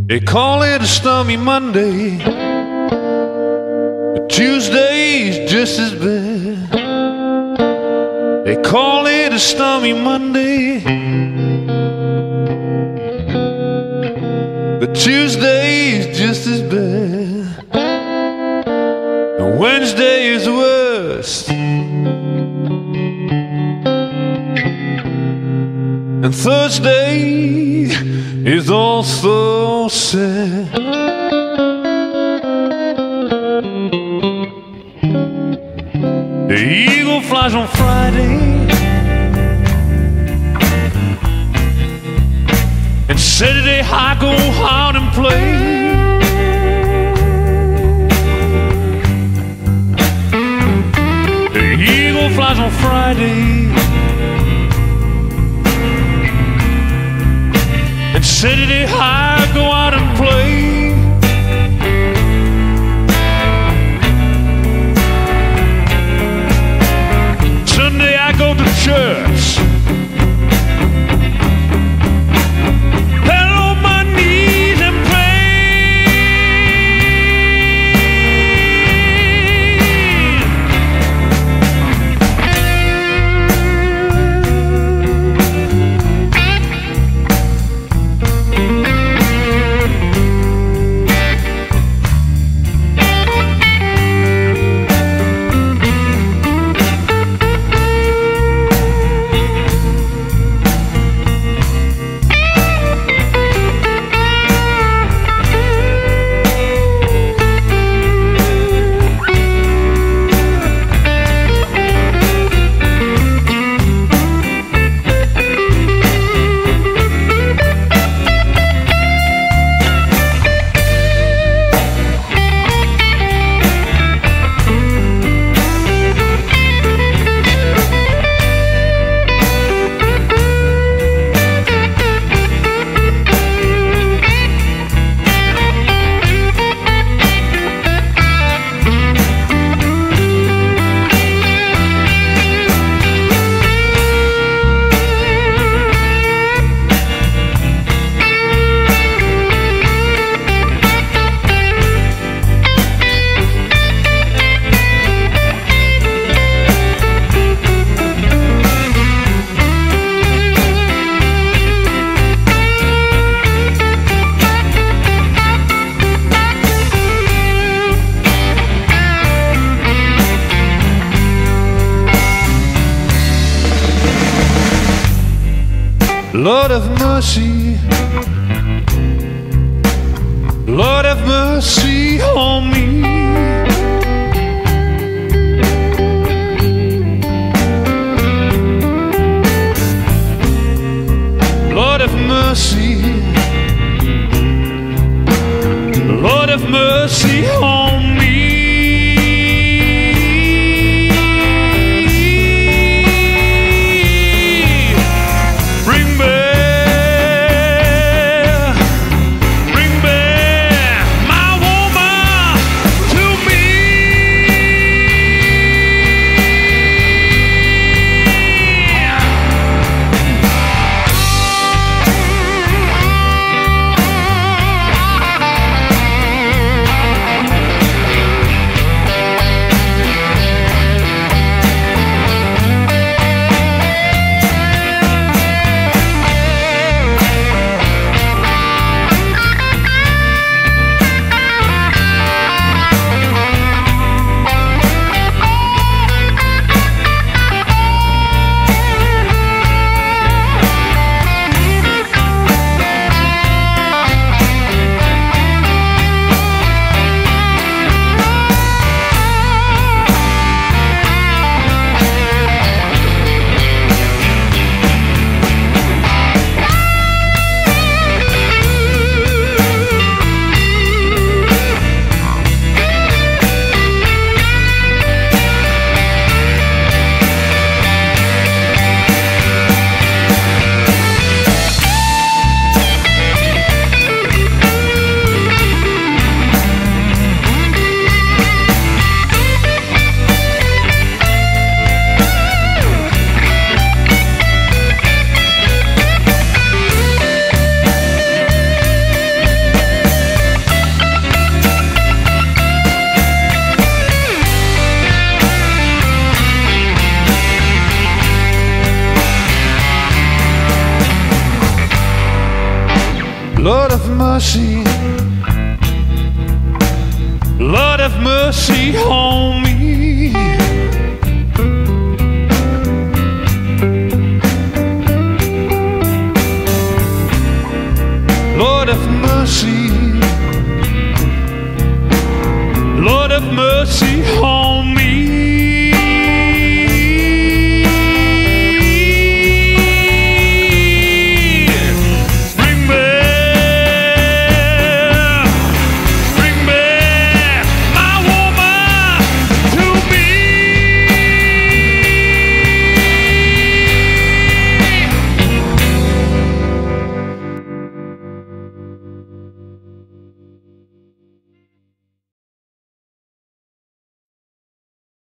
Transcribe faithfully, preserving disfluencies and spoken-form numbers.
They call it a stormy Monday, but Tuesday's just as bad. They call it a stormy Monday, but Tuesday's just as bad. And Wednesday is worse, and Thursday is also sad. The eagle flies on Friday, and Saturday I go out and play. The eagle flies on Friday, and Saturday I go out and play. Sunday I go to church, fell on my knees and Lord have mercy, Lord have mercy on me. Lord have mercy, Lord have mercy on me. Lord have mercy, Lord have mercy on